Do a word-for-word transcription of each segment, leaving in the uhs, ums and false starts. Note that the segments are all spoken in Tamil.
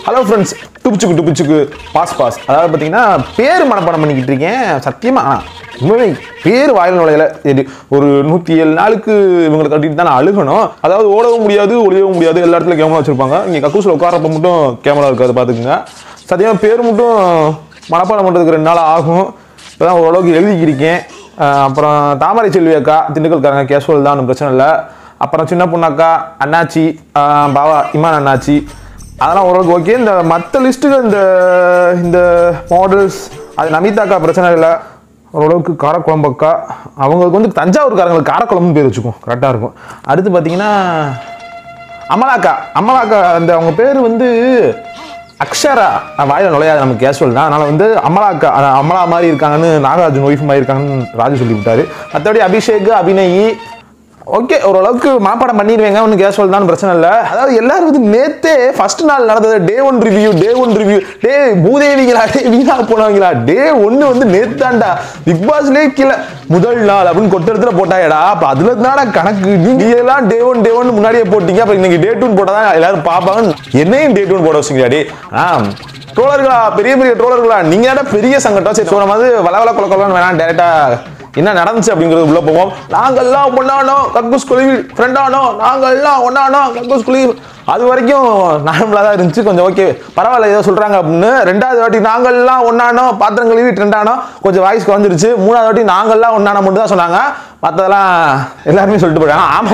ஹலோ ஃப்ரெண்ட்ஸ், டுபிச்சுக்கு டுபிச்சுக்கு பாஸ் பாஸ். அதாவது பார்த்தீங்கன்னா பேர் மனப்பாடம் பண்ணிக்கிட்டு இருக்கேன். சத்தியமாக உண்மையே பேர் வாயில் நுழையில. ஒரு நூற்றி ஏழு நாளுக்கு இவங்களை கட்டிட்டு தான் நான் அழுகணும். அதாவது ஓடவும் முடியாது, ஒளியவும் முடியாது. எல்லா இடத்துல கேமரா வச்சுருப்பாங்க. இங்கே கக்கூசில் உட்காரப்ப மட்டும் கேமரா இருக்காது, பார்த்துக்குங்க. சத்தியமாக பேர் மட்டும் மனப்பாடம் பண்ணுறதுக்கு ரெண்டு நாள் ஆகும். இப்போ தான் ஓரளவுக்கு எழுதிக்கிருக்கேன். அப்புறம் தாமரை செல்வி அக்கா, திண்டுக்கல்காரங்க, கேஷுவல் தான், ஒன்றும் பிரச்சனை இல்லை. அப்புறம் சின்ன பொண்ணாக்கா, அண்ணாச்சி, பாவா, இமான் அண்ணாச்சி, அதெல்லாம் ஓரளவுக்கு ஓகே. இந்த மற்ற லிஸ்ட்டுகள், இந்த இந்த மாடல்ஸ், அது நமிதாக்கா பிரச்சனை இல்லை. ஓரளவுக்கு காரக்குழம்பக்கா, அவங்களுக்கு வந்து தஞ்சாவூர்காரங்களுக்கு காரக்குழம்புன்னு பேர் வச்சுக்கும், கரெக்டாக இருக்கும். அடுத்து பார்த்தீங்கன்னா அமலாக்கா. அமலாக்கா அந்த அவங்க பேர் வந்து அக்ஷரா, வாயில நுழையாது, நமக்கு கேஷுவல் தான். அதனால் வந்து அமலாக்கா, அமலா மாதிரி இருக்காங்கன்னு, நாகராஜன் ஒய்ஃப் மாதிரி இருக்காங்கன்னு ராஜு சொல்லி விட்டாரு. மற்றபடி அபிஷேக், அபிநயி ஓகே, ஓரளவுக்கு மாப்பாடம் பண்ணிடுவேங்க, ஒன்றும் கேஷுவல் தான், பிரச்சனை இல்லை. அதாவது எல்லாரும் வந்து நேற்றே ஃபர்ஸ்ட் நாள் நடந்தது day one review, day one review, day பூதேவிங்களா, டே வீணா போனவங்களா, டே ஒன்று வந்து நேத்தாண்டா பிக் பாஸ்லேயே கீழே முதல் நாள் அப்படின்னு கொட்டெடுத்துல போட்டாயடா. அப்போ அதுல இருந்தாடா கணக்கு. நீங்க எல்லாம் டே ஒன் டே ஒன் முன்னாடியே போட்டீங்க, அப்புறம் இன்னைக்கு டே டூன்னு போட்டால் தான் எல்லாரும் பார்ப்பாங்க. என்னையும் டே டூன்னு போட வச்சுங்களா டே? ஆ ட்ரோலர்களா, பெரிய பெரிய ட்ரோலர்களா, நீங்க பெரிய சங்கடம். சரி, சொன்ன மாதிரி வளவள கொல கொலன்னு வேணாம், டேரக்டா என்ன நடந்துச்சு அப்படிங்கிறது உள்ள போவோம். நாங்கள்லாம் ஒன்னானோ கக்கூஸ் குழுவி ஃப்ரெண்டானோ, நாங்கள்லாம் ஒன்னானோ கக்கூஸ் குழுவி, அது வரைக்கும் நார்மலாக தான் இருந்துச்சு. கொஞ்சம் ஓகே, பரவாயில்ல ஏதோ சொல்றாங்க அப்படின்னு. ரெண்டாவது வாட்டி நாங்கள்லாம் ஒன்னானோ பாத்திரம் கழுவி ட்ரெண்டானோ, கொஞ்சம் வாய்ஸ் குறைஞ்சிருச்சு. மூணாவது வாட்டி நாங்கள்லாம் ஒன்னானோ மட்டும் தான் சொன்னாங்க, மற்றதெல்லாம் எல்லாருமே சொல்லிட்டு போயிட்டாங்க. ஆமா,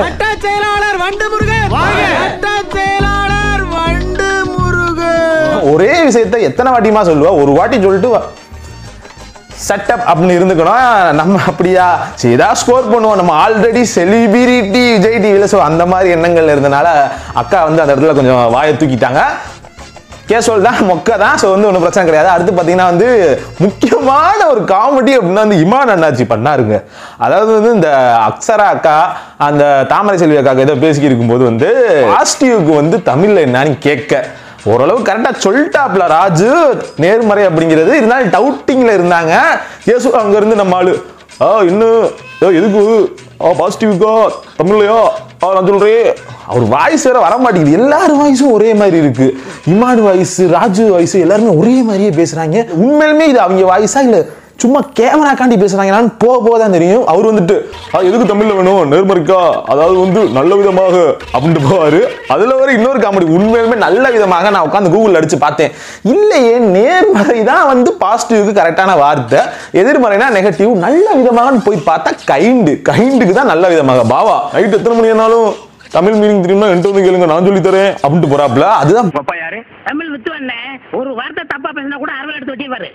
ஒரே விஷயத்தை எத்தனை வாட்டியுமா சொல்லுவா? ஒரு வாட்டி சொல்லிட்டு செட்டப் அப்படின்னு இருந்துக்கணும். நம்ம அப்படியா சரி ஏதாவது ஸ்கோர் பண்ணுவோம், நம்ம ஆல்ரெடி செலிபிரிட்டி விஜய் டிவியில். ஸோ அந்த மாதிரி எண்ணங்கள் இருந்தனால அக்கா வந்து அந்த இடத்துல கொஞ்சம் வாயை தூக்கிட்டாங்க. கேஷுவல் தான், மொக்க தான். ஸோ வந்து ஒன்றும் பிரச்சனை கிடையாது. அடுத்து பார்த்தீங்கன்னா வந்து முக்கியமான ஒரு காமெடி அப்படின்னா வந்து இமான் அண்ணாச்சி பண்ணாருங்க. அதாவது வந்து இந்த அக்ஷரா அக்கா, அந்த தாமரை செல்வி அக்கா ஏதோ பேசிக்கி இருக்கும்போது வந்து பாசிட்டிவ்க்கு வந்து தமிழில் என்னன்னு கேட்க ஓரளவு கரெக்டாக சொல்லிட்டாப்ல ராஜு. நேர்மறை அப்படிங்கிறது இருந்தாலும் டவுட்டிங்கில் இருந்தாங்க. ஏசு அங்கேருந்து நம்ம ஆளு ஆ இன்னும் எதுக்கு ஆ பாசிட்டிவ்க்கா தமிழ்லையோ ஆ நான் சொல்கிறேன். அவர் வாய்ஸ் வேற வர மாட்டேங்குது. எல்லாரும் வாய்ஸும் ஒரே மாதிரி இருக்கு. இமான் வாய்ஸ், ராஜு வாய்ஸ், எல்லாருமே ஒரே மாதிரியே பேசுறாங்க. உண்மையிலுமே இது அவங்க வாய்ஸா இல்லை சும்மா கேமரா காண்டி பேசுறாங்கன்னு போக போக தான் தெரியும். அவர் வந்துட்டு எதுக்கு தமிழ்ல வேணும் நேர்மறைக்கா, அதாவது வந்து நல்ல விதமாக அப்படின்ட்டு போவாரு. அதுல வர இன்னொரு காமெடி, உண்மையிலுமே நல்ல விதமாக நான் உட்காந்து கூகுள் அடிச்சு பார்த்தேன். இல்லையே, நேர்மறை தான் வந்து பாசிட்டிவ்க்கு கரெக்டான வார்த்தை, எதிர்மறைனா நெகட்டிவ். நல்ல விதமாக போய் பார்த்தா கைண்டு, கைண்டுக்கு தான் நல்ல விதமாக. பாவா நைட் எத்தனை மணி ஆனாலும் தமிழ் மீனிங் தெரியுமா என்கிட்ட வந்து கேளுங்க, நான் சொல்லி தரேன் அப்படின்ட்டு போறாப்ல. அதுதான் தமிழ் வித்து வந்தேன். ஒரு வார்த்தை தப்பா பேசினா கூட அறுவடை எடுத்து வச்சிருப்பாரு.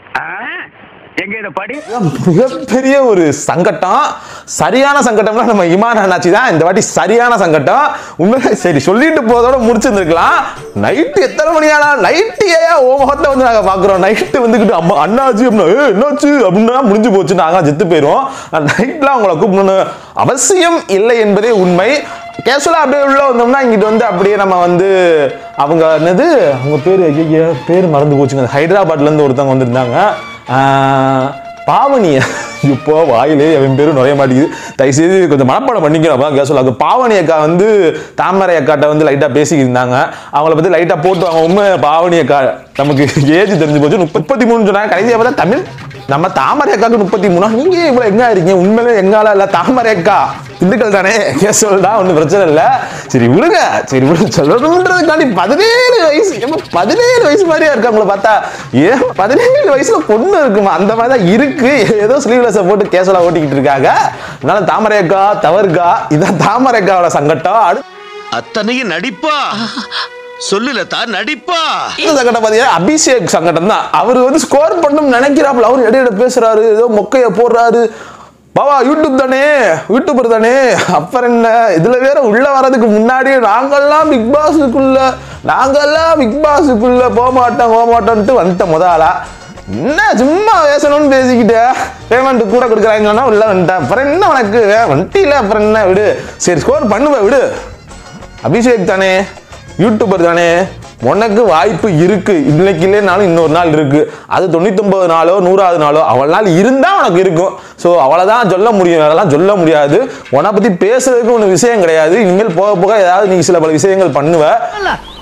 மிகப்பெரிய ஒரு சங்கட்டம், சரியான சங்கட்டம்னா நம்ம இமான் அண்ணாச்சி தான் இந்த வாட்டி சரியான சங்கட்டம். உண்மையிலே சரி சொல்லிட்டு போதோட முடிச்சிருந்துருக்கலாம். நைட்டு எத்தனை மணி ஆனா நைட்டு ஏன் ஓ முகத்தை வந்து நாங்கள் பார்க்குறோம். நைட்டு வந்துக்கிட்டு அம்மா அண்ணாச்சி அப்படின்னா ஏ என்னாச்சு அப்படின்னா முடிஞ்சு போச்சு, நாங்கள் செத்து போயிடுவோம். நைட்லாம் அவங்கள கூப்பிடணும் அவசியம் இல்லை என்பதே உண்மை. கேஷுவலாக அப்படியே உள்ள வந்தோம்னா இங்கிட்டு வந்து அப்படியே நம்ம வந்து அவங்க என்னது அவங்க பேர் ஐயா பேர் மறந்து போச்சுங்க. ஹைதராபாத்லேருந்து ஒருத்தவங்க வந்திருந்தாங்க, பாவனிய. இப்போ வாயிலே என் பேரும் நுழைய மாட்டேங்குது. தயவுசெய்து கொஞ்சம் மனப்பாடம் பண்ணிக்கிறோம். கேஷுவலாக பாவனி அக்கா வந்து தாமரை அக்காட்ட வந்து லைட்டாக பேசிக்கிருந்தாங்க. அவங்கள பற்றி லைட்டாக போட்டு அவங்க உண்மை பாவனி அக்கா நமக்கு ஏஜ் தெரிஞ்சு போச்சு, முப்பத்தி மூணு சொன்னாங்க. கடைசியாக பார்த்தா தமிழ் நம்ம தாமரை அக்காவுக்கு முப்பத்தி மூணா. நீங்க இவ்வளவு எங்க இருக்கீங்க? உண்மையிலே எங்கால இல்ல, தாமரை அக்கா திண்டுக்கல் தானே, கேஷுவல் தான், ஒன்றும் பிரச்சனை இல்லை. சரி விடுங்க, சரி விடுங்க. சொல்லணுன்றதுக்காண்டி பதினேழு வயசு பதினேழு வயசு மாதிரியா இருக்கு அவங்கள பார்த்தா. ஏன் பதினேழு வயசுல பொண்ணு இருக்குமா? அந்த மாதிரி தான் இருக்கு. ஏதோ ஸ்லீவ்லெஸ் போட்டு கேஷுவலா ஓட்டிக்கிட்டு இருக்காங்க. அதனால தாமரை அக்கா தவறுக்கா, இதான் தாமரை அக்காவோட சங்கட்டம். அத்தனையும் நடிப்பா சொல்லுல தான் நடிப்பா. சங்கடம் பாத்தீங்கன்னா அபிஷேக் சங்கடம் தான். அவர் வந்து ஸ்கோர் பண்ணணும் நினைக்கிறாப்புல. அவர் இடையில பேசுறாரு, ஏதோ மொக்கைய போடுறாரு. பாவா யூடியூப் தானே, யூடியூபர் தானே, அப்புறம் என்ன. இதுல வேற உள்ள வர்றதுக்கு முன்னாடியே நாங்கெல்லாம் பிக் பாஸுக்குள்ள நாங்கெல்லாம் பிக் பாஸுக்குள்ள போக மாட்டோம் போக மாட்டோம்ட்டு வந்துட்ட முதலா. என்ன சும்மா பேசணும்னு பேசிக்கிட்டு பேமெண்ட் கூட கொடுக்குறாங்கன்னா உள்ள வந்துட்டேன். அப்புறம் என்ன உனக்கு வண்டியில, அப்புறம் என்ன விடு. சரி ஸ்கோர் பண்ணுவேன் விடு. அபிஷேக் தானே, யூடியூபர் தானே, உனக்கு வாய்ப்பு இருக்கு. இன்னைக்கு இல்லைனாலும் இன்னொரு நாள் இருக்கு. அது தொண்ணூத்தி ஒன்பது நாளோ நூறாவது நாளோ அவள் நாள் இருந்தா உனக்கு இருக்கும். ஸோ அவ்வளோதான் சொல்ல முடியும், அதெல்லாம் சொல்ல முடியாது. உன்னை பத்தி பேசுறதுக்கு ஒன்று விஷயம் கிடையாது. இனிமேல் போக போக ஏதாவது நீ சில பல விஷயங்கள் பண்ணுவ.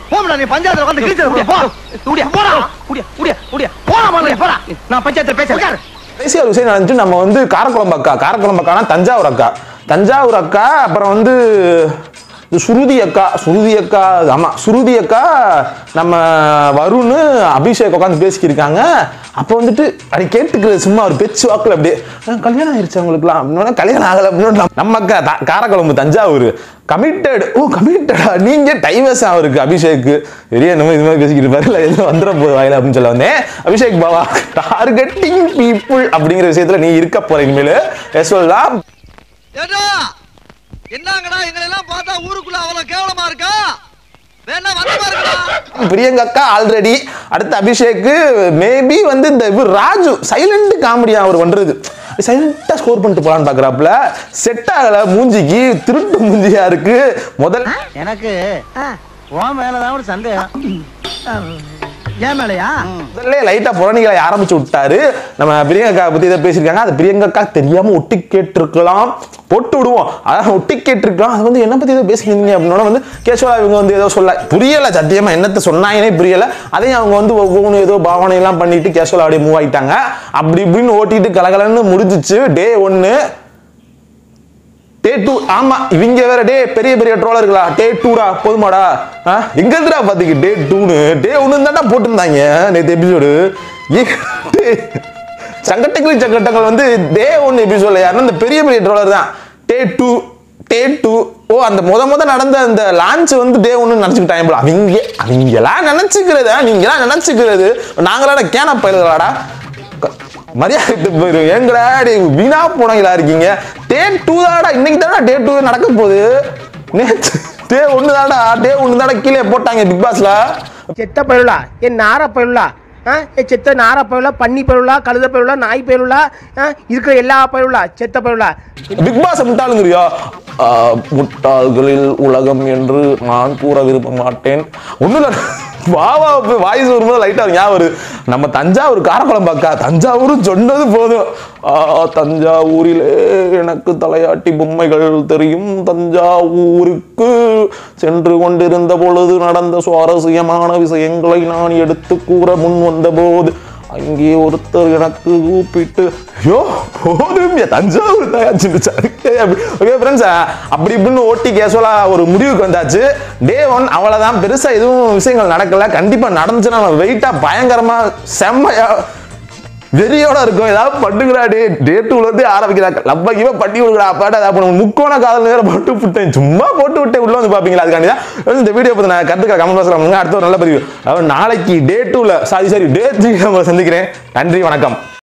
போடா நீ பஞ்சாயத்துல வந்து கிழிச்சற போ குடியா போடா குடியா குடியா குடியா போடா போடா போடா நான் பஞ்சாயத்துல பேசுறேன். கடைசி ஒரு விஷயம் நடந்துச்சு. நம்ம வந்து காரக்குளம் அக்கா காரக்குளம் அக்கானா தஞ்சாவூர் அக்கா தஞ்சாவூர் அக்கா அப்புறம் வந்து சுருதி அக்கா சுருதி அக்கா ஆமா சுருதி அக்கா நம்ம வருண் அபிஷேக் உட்காந்து பேசிக்கிருக்காங்க. அப்போ வந்துட்டு அப்படி கேட்டுக்கிறது சும்மா ஒரு பேச்சு வாக்குல அப்படியே கல்யாணம் ஆயிடுச்சு அவங்களுக்குலாம் அப்படின்னா கல்யாணம் ஆகலை அப்படின்னு நம்ம அக்கா காரக்குழம்பு தஞ்சாவூர் கமிட்டட். ஓ கமிட்டடா நீங்க டைவர்ஸ் அவருக்கு அபிஷேக் பெரிய நம்ம இது மாதிரி பேசிக்கிட்டு பாரு இல்லை எதுவும் வந்துட போகுது வாயில அப்படின்னு சொல்ல வந்தேன். அபிஷேக் பாவா டார்கெட்டிங் பீப்புள் அப்படிங்கிற விஷயத்துல நீ இருக்க போற இனிமேல் சொல்லலாம். என்னங்கடா எங்களை எல்லாம் பார்த்தா ஊருக்குள்ள அவ்வளவு கேவலமா இருக்கா? வேணா வந்து பாருங்கடா. பிரியங்கா அக்கா ஆல்ரெடி அடுத்த அபிஷேக் மேபி வந்து இந்த இவர் ராஜு சைலண்ட் காமெடியா அவர் பண்றது சைலண்டா ஸ்கோர் பண்ணிட்டு போலான்னு பாக்குறாப்புல செட் ஆகல மூஞ்சிக்கு திருட்டு மூஞ்சியா இருக்கு. முதல்ல எனக்கு உன் மேலதான் ஒரு சந்தேகம். ஏன் மேலையா? முதல்ல லைட்டா புறணிகளை ஆரம்பிச்சு விட்டாரு. நம்ம பிரியங்கா பத்தி இதை பேசியிருக்காங்க. அது பிரியங்கா தெரியாம ஒட்டி கேட்டிருக்கலாம் போட்டு விடுவோம். அதான் ஒட்டி கேட்டிருக்கலாம். அது வந்து என்ன பத்தி இதை பேசிக்கிறீங்க அப்படின்னா வந்து கேஷுவலா இவங்க வந்து ஏதோ சொல்ல புரியல சத்தியமா என்னத்தை சொன்னாங்கன்னே புரியல. அதையும் அவங்க வந்து ஒவ்வொன்று ஏதோ பாவனை எல்லாம் பண்ணிட்டு கேஷுவலா அப்படியே மூவ் ஆயிட்டாங்க. அப்படி இப்படின்னு ஓட்டிட்டு கலகலன்னு முடிஞ்சிச்சு டே ஒன்னு. டே டூ ஆமா இவங்க வேற டே பெரிய பெரிய ட்ரோலர்களா டே டூடா போதுமாடா எங்க இருந்துடா பாத்தீங்க டே டூன்னு டே ஒன்னு தான்டா போட்டிருந்தாங்க நேற்று எபிசோடு. சங்கட்டங்கள் சங்கட்டங்கள் வந்து டே ஒன்னு எபிசோட்ல யாருன்னா இந்த பெரிய பெரிய ட்ரோலர் தான். டே டூ டே டூ ஓ அந்த முத முத நடந்த அந்த லான்ச் வந்து டே ஒன்னு நினைச்சுக்கிட்டாங்க போல. அவங்க அவங்கெல்லாம் நினைச்சுக்கிறதா நீங்களாம் நினைச்சுக்கிறது நாங்களாட கேன பயிர்களாடா மரியாதை போயிடும். ஏங்கடா வீணா போனங்களா இருக்கீங்க. டே டூ தாடா இன்னைக்கு தானே டே டூ நடக்க போகுது. டே ஒன்னு தாடா டே ஒன்னு தாடா கீழே போட்டாங்க பிக் பாஸ்ல. செத்த பயிலுலா என் நார பயிலுலா செத்த நார பயிலுலா பன்னி பயிலுலா கழுத பயிலுலா நாய் பயிலுலா இருக்கிற எல்லா பயிலுலா செத்த பயிலுலா. Big pass முட்டாளுங்கிறியா? முட்டாள்களில் உலகம் என்று நான் கூற விரும்ப மாட்டேன். ஒண்ணு இல்ல வாவா வாய்ஸ் வரும்போது லைட்டா ஞாபகம் வருது. நம்ம தஞ்சாவூர் காரக்குளம் அக்கா தஞ்சாவூர் சொன்னது போதும். தஞ்சாவூரிலே எனக்கு தலையாட்டி பொம்மைகள் தெரியும். தஞ்சாவூருக்கு சென்று கொண்டிருந்த பொழுது நடந்த சுவாரஸ்யமான விஷயங்களை நான் எடுத்து கூற முன் வந்த போது அங்கே ஒருத்தர் எனக்கு கூப்பிட்டு ஐயோ போதும் தஞ்சாவூர் தயாரிச்சு அப்படி இப்படின்னு ஓட்டி கேஷுவலா ஒரு முடிவுக்கு வந்தாச்சு. டே ஒன் அவ்வளவுதான் பெருசா எதுவும் விஷயங்கள் நடக்கல. கண்டிப்பா நடந்துச்சுன்னா நம்ம வெயிட்டா பயங்கரமா செம்மையா வெறியோட இருக்கும். ஏதாவது பண்ணுகிறா டே டே டூல இருந்து ஆரம்பிக்கிறாங்க லப்ப கிவ பண்ணி விடுறா பாட்டு அதை முக்கோண காதல் நேரம் போட்டு விட்டேன் சும்மா போட்டு விட்டேன் உள்ள வந்து பாப்பீங்களா? அதுக்காண்டி தான் இந்த வீடியோ பத்தி நான் கருத்துக்களை கமெண்ட் பாக்ஸ்ல அடுத்த ஒரு நல்ல பதிவு நாளைக்கு டே டூல சாரி சாரி டே த்ரீ நம்ம சந்திக்கிறேன். நன்றி வணக்கம்.